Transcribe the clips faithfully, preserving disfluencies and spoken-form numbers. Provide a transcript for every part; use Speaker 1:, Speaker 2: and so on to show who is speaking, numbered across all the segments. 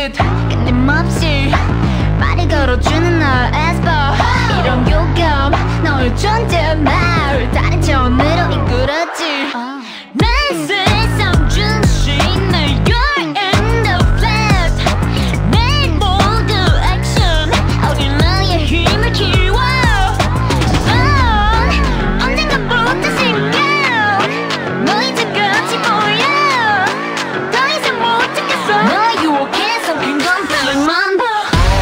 Speaker 1: 듯 끊임없이 말이 걸어주는 너의 Aespa. 이런 교감 너의 존재 날 다른 차원으로 이끌었지. 난 세상 중심 날 you're in the flash. 내 모든 액션 어린 나의 힘을 키워. 넌 언젠가부터 생각 너 이제 끝이 보여. 더 이상 못 참겠어. 너의 유혹에 섞인 건 feeling Mamba.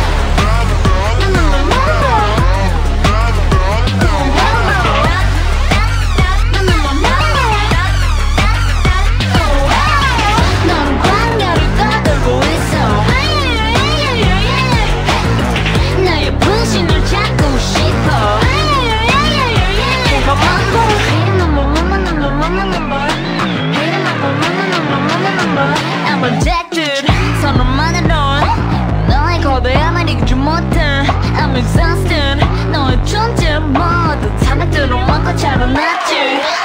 Speaker 1: I'm addicted 선언만으로 너의 거대함을 이기지 못해. I'm exhausted 너의 존재 모두 탐에 들어만고 자라났지.